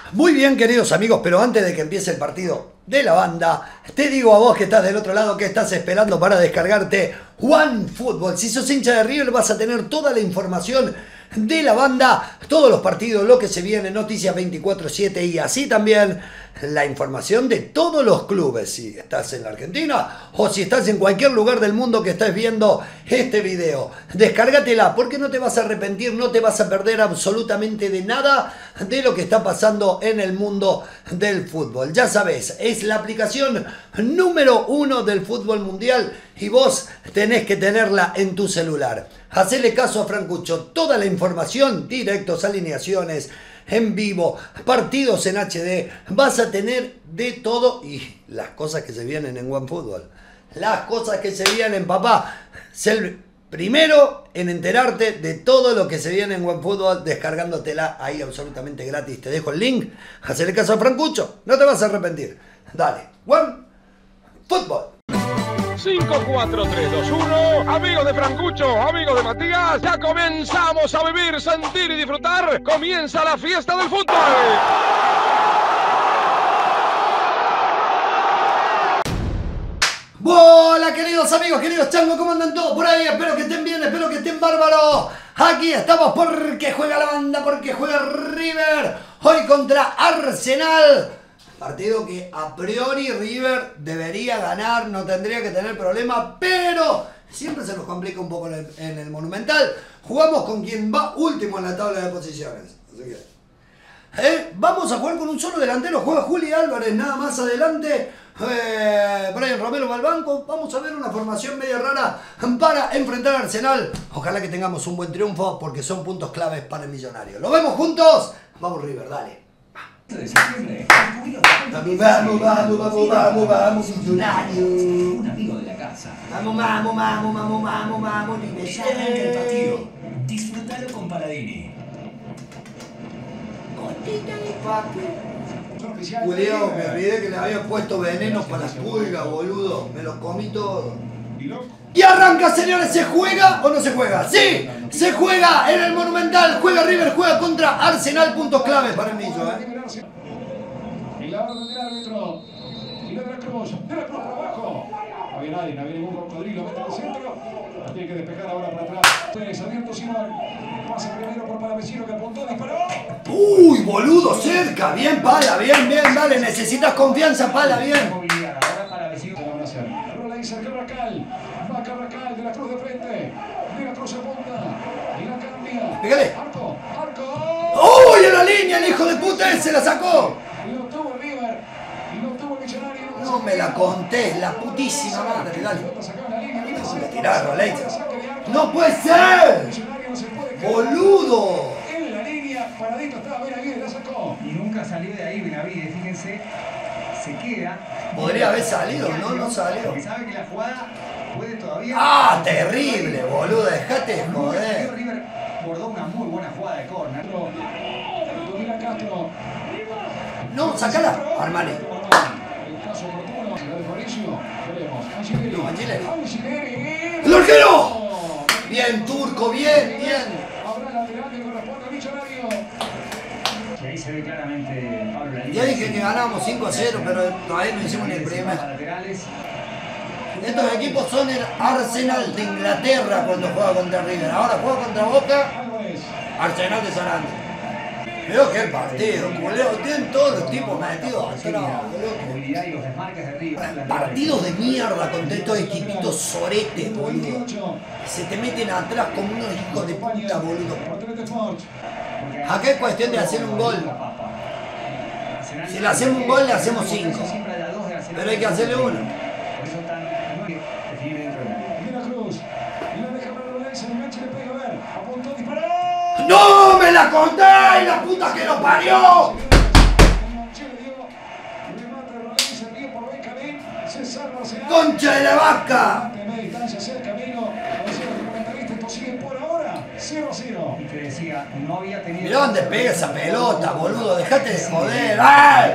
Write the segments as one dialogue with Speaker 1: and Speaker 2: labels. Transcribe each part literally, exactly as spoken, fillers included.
Speaker 1: Muy bien, queridos amigos, pero antes de que empiece el partido de la banda, te digo a vos que estás del otro lado, que estás esperando para descargarte OneFootball. Si sos hincha de River vas a tener toda la información de la banda, todos los partidos, lo que se viene, noticias veinticuatro siete y así también la información de todos los clubes. Si estás en la Argentina o si estás en cualquier lugar del mundo que estés viendo este video, descárgatela porque no te vas a arrepentir, no te vas a perder absolutamente de nada de lo que está pasando en el mundo del fútbol. Ya sabes, es la aplicación número uno del fútbol mundial y vos tenés que tenerla en tu celular. Hacele caso a Francucho, toda la información, directos, alineaciones, en vivo, partidos en H D, vas a tener de todo y las cosas que se vienen en OneFootball. Las cosas que se vienen, papá. Sé el primero en enterarte de todo lo que se viene en OneFootball descargándotela ahí absolutamente gratis. Te dejo el link, hacele caso a Francucho, no te vas a arrepentir. Dale, OneFootball.
Speaker 2: cinco, cuatro, tres, dos, uno. Amigos de Francucho, amigos de Matías, ya comenzamos a vivir, sentir y disfrutar. Comienza la fiesta del fútbol.
Speaker 1: Hola queridos amigos, queridos changos, ¿cómo andan todos por ahí? Espero que estén bien, espero que estén bárbaros. Aquí estamos porque juega la banda, porque juega River. Hoy contra Arsenal. Partido que a priori River debería ganar, no tendría que tener problema, pero siempre se nos complica un poco en el, en el Monumental. Jugamos con quien va último en la tabla de posiciones. Así que, ¿eh? Vamos a jugar con un solo delantero, juega Juli Álvarez, nada más adelante. Eh, Brian Romero va al banco. Vamos a ver una formación media rara para enfrentar a Arsenal. Ojalá que tengamos un buen triunfo porque son puntos claves para el Millonario. ¿Lo vemos juntos? Vamos River, dale. Vamos, vamos, vamos, vamos, vamos, vamos, Millonario.
Speaker 3: Un amigo de la casa.
Speaker 1: Vamos, vamos, vamos, vamos, vamos, vamos,
Speaker 3: Ya arranca el partido. Disfrútalo con Paladini.
Speaker 1: Julio, me olvidé que le había puesto venenos para las pulgas, boludo. Me los comí todos. Y arranca, señores, ¿se juega o no se juega? ¡Sí! Se juega en el Monumental. Juega River, juega contra Arsenal. Puntos claves para el Millo, ¿eh?
Speaker 4: Y la orden del árbitro. Y la de la Cruz. De la Cruz para abajo. No había nadie, no había ningún cocodrilo. Mete al centro. La tiene que despejar ahora para atrás. Tres, abierto Simón. Pasa primero por Palavecino que apuntó, disparó.
Speaker 1: ¡Uy, boludo! Cerca. Bien, Pala. Bien, bien. Dale, necesitas confianza, Pala. Bien.
Speaker 3: Ahora Palavecino.
Speaker 4: Se la van a hacer. Rola ahí cerca Carrascal. Va Carrascal de la Cruz de frente. De la Cruz apunta. Y la cambia.
Speaker 1: Pégale.
Speaker 4: Arco. Arco.
Speaker 1: ¡Uy, en la línea! El hijo de puta ese la sacó.
Speaker 4: Y lo obtuvo River. Y lo obtuvo el Millonario.
Speaker 1: No me la contés, la putísima madre. Dale. ¿Dónde tirás, Roley? ¡No puede ser! ¡Boludo!
Speaker 4: En la línea, paradito estaba Benavides, la sacó.
Speaker 3: Y nunca salió de ahí Benavides, fíjense. Se queda.
Speaker 1: Podría haber salido, no, no salió.
Speaker 3: Porque sabe que la jugada puede todavía.
Speaker 1: ¡Ah, terrible, boludo! Dejate de
Speaker 3: Nunca salió,
Speaker 1: joder.
Speaker 3: River bordó una muy buena jugada de córner.
Speaker 4: Domina Castro.
Speaker 1: No, sacala, Armani.
Speaker 4: El caso oportuno, la de Fabricio. Veremos. Angileri.
Speaker 1: No, Angileri.
Speaker 4: Angileri.
Speaker 1: ¡El arquero! Bien, Turco, bien, bien.
Speaker 4: Habrá lateral que corresponde a Millonario.
Speaker 3: Y ahí se ve claramente Pablo la
Speaker 1: Ya dije que ganábamos cinco a cero, pero todavía no hicimos ni el primer.
Speaker 3: laterales.
Speaker 1: Estos equipos son el Arsenal de Inglaterra cuando juega contra River. Ahora juega contra Boca,
Speaker 4: Álvarez.
Speaker 1: Arsenal de San Andrés. Veo que el partido, culeo, tienen todos los tipos metidos atrás, boludo.
Speaker 3: Movilidad y los desmarques de River.
Speaker 1: Partidos de mierda contra estos equipitos soretes, boludo.
Speaker 4: veintiocho.
Speaker 1: Se te meten atrás como unos hijos de puta, boludo.
Speaker 4: Portero de Forge.
Speaker 1: Acá es cuestión de hacer un gol. Si le hacemos un gol, le hacemos cinco. Pero hay que hacerle uno.
Speaker 3: Por eso están definir dentro del área.
Speaker 4: De la Cruz. Y la deja para Lorenzo. El enganche le pega a ver. Apuntó, disparó.
Speaker 1: ¡No me la conté! ¡La puta que lo parió! ¡Concha de la vaca!
Speaker 3: Y te decía, no había tenido.
Speaker 1: Mirá dónde pega esa pelota, boludo. Dejate de joder. ¡Ay!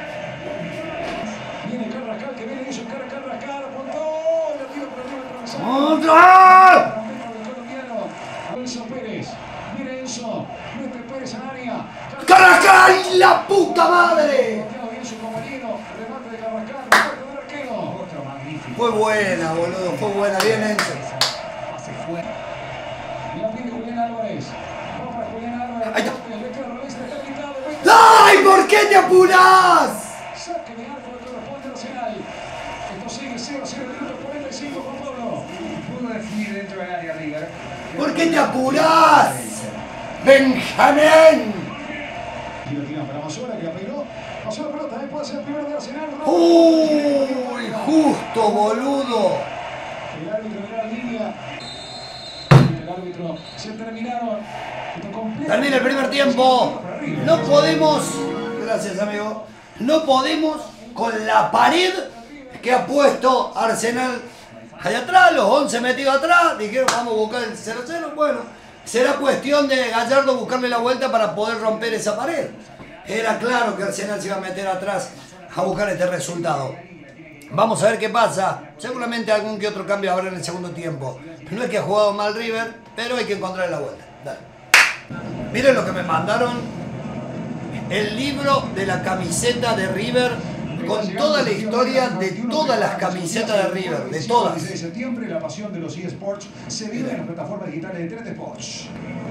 Speaker 4: Viene Carrascal, que viene, hizo cara Carrascal, apuntó, le tiro por arriba, atravesado.
Speaker 1: ¡Otra!
Speaker 4: Colombiano, Alonso Pérez. Viene Enzo. Mete Pérez en área.
Speaker 1: ¡Carrascal, la puta madre!
Speaker 4: Bien su compañero. Remate de Carrascal. Remate del arquero.
Speaker 3: Otro magnífico.
Speaker 1: Fue buena, boludo, fue buena. Bien, Enzo.
Speaker 3: Pase fuera.
Speaker 4: Y la pide Julián Álvarez. Va para Julián Álvarez.
Speaker 1: Ahí está.
Speaker 4: Le queda al revés, está quitado.
Speaker 1: ¡Ay, por qué te apurás!
Speaker 4: Saque de arco que corresponde a Arsenal. Esto sigue cero a cero, minuto cuarenta y cinco, Juan Pablo.
Speaker 3: Pudo definir dentro del área River.
Speaker 1: ¿Por qué te apurás? ¡Benjamín!
Speaker 4: Y lo tiran para Mazola, que la peinó. Pasó la pelota, ¿eh? Puede ser el primero de Arsenal.
Speaker 1: ¡Uy, justo, boludo!
Speaker 4: El árbitro de la línea. El árbitro se terminaron.
Speaker 1: Termina el primer tiempo. No podemos, gracias amigo, no podemos con la pared que ha puesto Arsenal allá atrás, los once metidos atrás. Dijeron vamos a buscar el cero cero. Bueno, será cuestión de Gallardo buscarle la vuelta para poder romper esa pared. Era claro que Arsenal se iba a meter atrás a buscar este resultado. Vamos a ver qué pasa. Seguramente algún que otro cambio habrá en el segundo tiempo. No es que ha jugado mal River, pero hay que encontrarle la vuelta. Dale. Miren lo que me mandaron. El libro de la camiseta de River con toda la historia de todas las camisetas de River, de todas.
Speaker 4: dieciséis de septiembre, la pasión de los eSports se vive en las plataformas digitales de tres de Sports.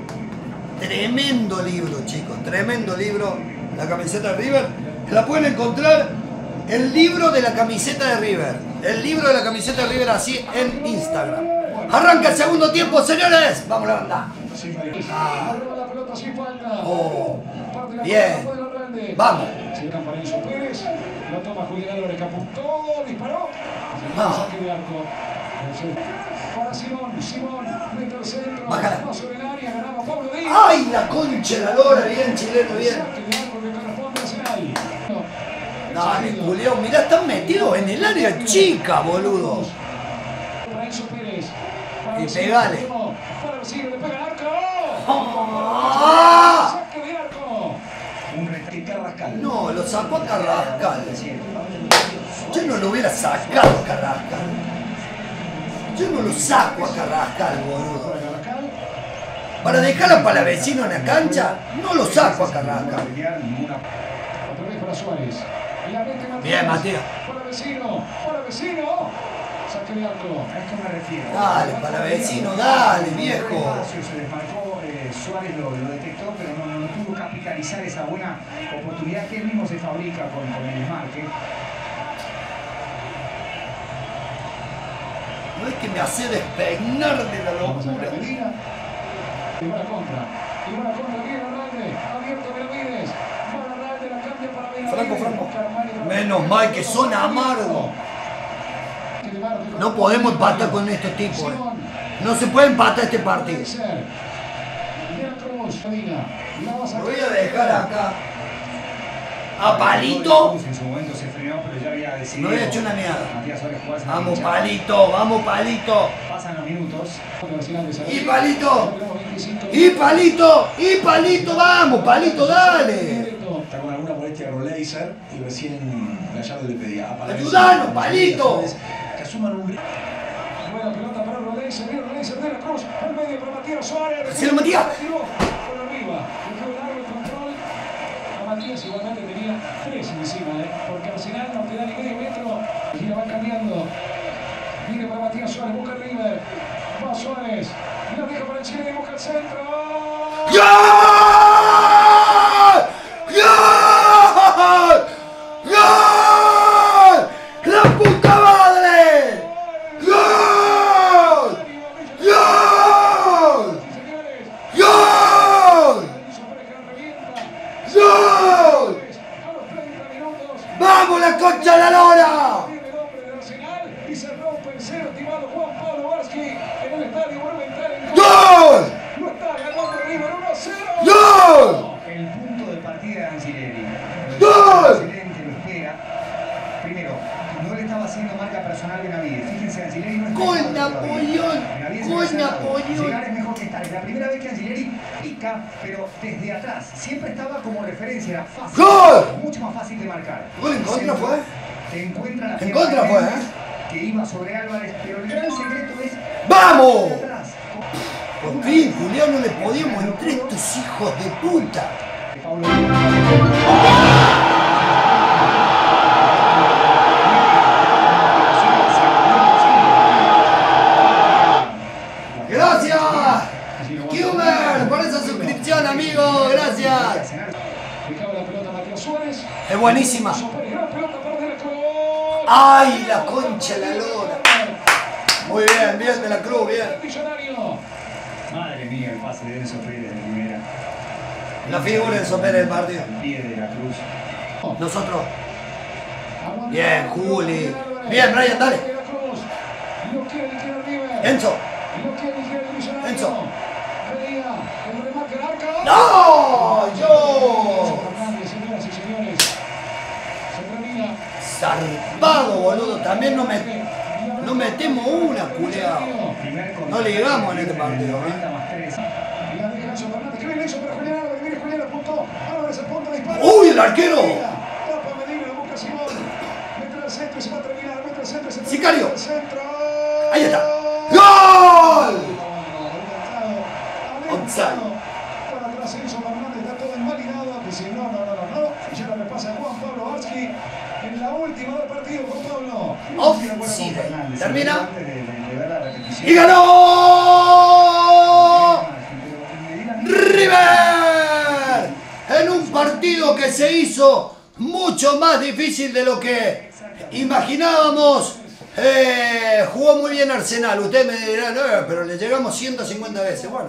Speaker 1: Tremendo libro, chicos, tremendo libro. La camiseta de River. La pueden encontrar, el libro de la camiseta de River. El libro de la camiseta de River así en Instagram. Arranca el segundo tiempo, señores. Vamos a la banda.
Speaker 4: Ah. La pelota sin falta.
Speaker 1: Oh, bien. Vamos.
Speaker 4: Se dejan para Enzo Pérez. Lo toma Julián Álvarez, que apuntó, disparó.
Speaker 1: No.
Speaker 4: Saque de arco. Para Simón, Simón, mete al centro.
Speaker 1: Bájala.
Speaker 4: Paso del área, ganaba Pablo Díaz.
Speaker 1: ¡Ay, la concha de la lora! Bien, chileno, bien.
Speaker 4: Saque de arco que corresponde a Arsenal.
Speaker 1: Dale, Julián, mirá, están metidos en el área chica, boludo.
Speaker 4: Para Enzo Pérez.
Speaker 1: Y pegale.
Speaker 4: Para Brasil, le pega el arco.
Speaker 1: ¡Ah!
Speaker 4: Saque de arco.
Speaker 3: Un rescate Carrascal.
Speaker 1: No, lo sacó a Carrascal. Yo no lo hubiera sacado a Carrascal. Yo no lo saco a Carrascal, boludo.
Speaker 4: Para Carrascal.
Speaker 1: Para dejar a Palavecino en la cancha, no lo saco a Carrascal.
Speaker 4: Otra vez para Suárez. La mete Matías.
Speaker 1: Bien, Matías.
Speaker 4: Para Vecino. Para Vecino. Saque de arco.
Speaker 3: A esto me refiero.
Speaker 1: Dale, Palavecino, dale, viejo.
Speaker 3: Espacio, se desmarcó, eh, Suárez lo, lo detectó, pero no, no pudo capitalizar esa buena oportunidad que él mismo se fabrica con, con el desmarque.
Speaker 1: No es que me hace despeinar de la
Speaker 4: Vamos a
Speaker 1: locura.
Speaker 4: Medina. Y va a la contra. Y va a la contra. Viene Arralde. Abierto Benavides. Va Arralde. La cambia para Benavides.
Speaker 1: Franco, Franco.
Speaker 4: Busca Armani.
Speaker 1: Menos mal que son amargos. No podemos empatar con estos tipos. Eh. No se puede empatar este partido. Lo voy a dejar acá. A Palito.
Speaker 3: En su momento se frenó, pero ya había decidido.
Speaker 1: No había hecho una mierda.
Speaker 3: Matías Suárez jugarse la
Speaker 1: Vamos,
Speaker 3: pincha.
Speaker 1: Palito, vamos, Palito.
Speaker 3: Pasan los minutos.
Speaker 1: Y Palito. Y Palito. Y Palito, vamos, Palito, dale.
Speaker 5: Está con alguna molestia con Laser y recién Gallardo le pedía a Palavecino.
Speaker 1: Ayudanos, Palito.
Speaker 5: Que asuman un ritmo.
Speaker 4: Buena pelota para Rodríguez, viene Rodríguez de la Cruz, al medio para Matías Suárez.
Speaker 1: ¡Sí, Matías!
Speaker 4: Tiró por arriba, dejó el largo el control. A Matías igualmente tenía tres encima, ¿eh? Porque Arsenal no te da ni medio metro. Y la va cambiando. Viene para Matías Suárez, busca el River. Va Suárez, y la deja para el Chile, busca el centro.
Speaker 1: ¡Gol! ¡Gol! ¡Gol! ¡La puta madre! ¡Gol! ¡Gol! ¡Gol! ¡Gol! ¡Vamos la concha de la lora!
Speaker 4: Y se rompe el cero, estimado Juan Pablo Varsky en el estadio Monumental.
Speaker 1: ¡Gol!
Speaker 4: No está ganando River uno a cero.
Speaker 1: ¡Gol!
Speaker 3: El punto de partida de Angileri.
Speaker 1: ¡Gol!
Speaker 3: Excelente, lo espera. Primero, no le estaba haciendo marca personal a Benavides. Fíjense, Angileri no está.
Speaker 1: ¡Gol
Speaker 3: jugando
Speaker 1: Napoleón!
Speaker 3: todavía. Benavides
Speaker 1: ¡Gol
Speaker 3: se ha cerrado.
Speaker 1: Napoleón!
Speaker 3: Llegar es mejor que estar. Es la primera vez que Angileri pica, pero desde atrás. Siempre estaba como referencia. Era fácil.
Speaker 1: ¡Gol!
Speaker 3: Mucho más fácil de marcar.
Speaker 1: ¿Gol en contra fue?
Speaker 3: Te encuentra la
Speaker 1: En contra fue, ¿eh?
Speaker 3: que iba sobre Álvarez, pero el gran secreto es
Speaker 1: ¡Vamos!
Speaker 3: atrás.
Speaker 1: Por fin, Julián, no le podíamos entre estos hijos de puta. Gracias, Kumer, por esa suscripción, amigo. Gracias. Es buenísima. ¡Ay, la concha, la lora! Muy bien, bien de la Cruz, bien.
Speaker 3: Madre mía, el pase de Enzo Pérez de primera.
Speaker 1: La figura de Enzo Pérez del partido.
Speaker 3: El pie de la Cruz.
Speaker 1: Nosotros. Bien, Juli. Bien, Brian, dale. Enzo. Enzo. ¡No! ¡Yo! Zarpado, boludo. También no, me, no metemos una, culeado. No le llegamos en este partido, ¿eh? ¡Uy, el arquero! ¡Sicario! ¡Ahí está! ¡Gol! ¡Onside!
Speaker 4: En la última del partido con Pablo.
Speaker 1: Offside. Termina. ¡Y ganó! ¡River! En un partido que se hizo mucho más difícil de lo que imaginábamos. Eh, jugó muy bien Arsenal. Ustedes me dirán, eh, pero le llegamos ciento cincuenta veces. Bueno,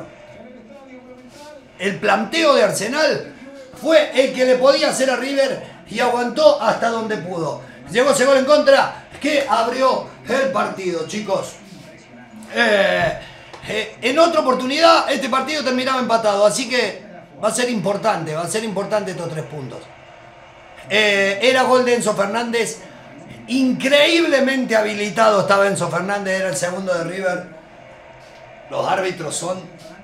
Speaker 1: el planteo de Arsenal fue el que le podía hacer a River y aguantó hasta donde pudo. Llegó ese gol en contra que abrió el partido, chicos. Eh, eh, en otra oportunidad este partido terminaba empatado, así que va a ser importante, va a ser importante estos tres puntos. Eh, era gol de Enzo Fernández, increíblemente habilitado estaba Enzo Fernández, era el segundo de River. Los árbitros son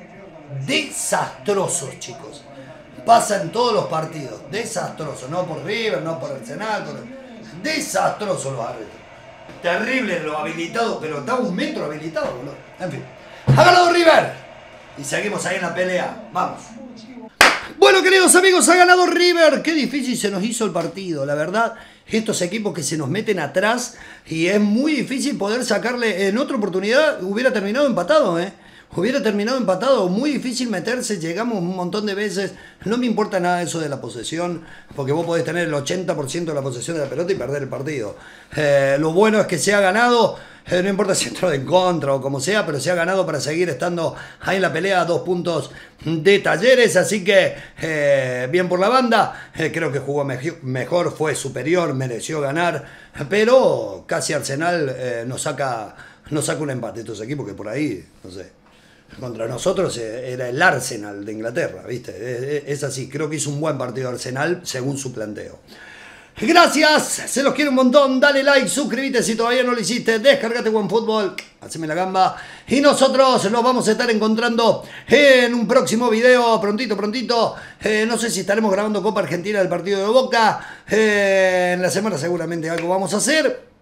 Speaker 1: desastrosos, chicos. Pasa en todos los partidos, desastroso, no por River, no por Arsenal, por... desastroso los árbitros. Terrible lo habilitado, pero está un metro habilitado, boludo. En fin, ha ganado River y seguimos ahí en la pelea, vamos. Bueno, queridos amigos, ha ganado River. Qué difícil se nos hizo el partido, la verdad. Estos equipos que se nos meten atrás y es muy difícil poder sacarle. En otra oportunidad hubiera terminado empatado, ¿eh? Hubiera terminado empatado, muy difícil meterse, llegamos un montón de veces. No me importa nada eso de la posesión, porque vos podés tener el ochenta por ciento de la posesión de la pelota y perder el partido. Eh, lo bueno es que se ha ganado, eh, no importa si entró en contra o como sea, pero se ha ganado para seguir estando ahí en la pelea a dos puntos de Talleres. Así que eh, bien por la banda, eh, creo que jugó mejor, fue superior, mereció ganar, pero casi Arsenal eh, nos saca, nos saca un empate. Estos equipos que por ahí, no sé. Contra nosotros era el Arsenal de Inglaterra, ¿viste? Es así, creo que hizo un buen partido Arsenal según su planteo. Gracias, se los quiero un montón, dale like, suscríbete si todavía no lo hiciste, descargate OneFootball, haceme la gamba. Y nosotros nos vamos a estar encontrando en un próximo video, prontito, prontito. Eh, no sé si estaremos grabando Copa Argentina del partido de Boca. Eh, en la semana seguramente algo vamos a hacer.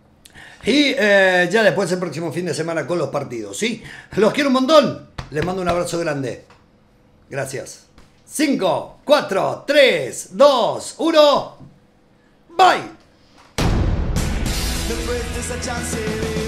Speaker 1: Y eh, ya después el próximo fin de semana con los partidos, ¿sí? Los quiero un montón. Les mando un abrazo grande. Gracias. cinco, cuatro, tres, dos, uno. Bye. Después de esa chance de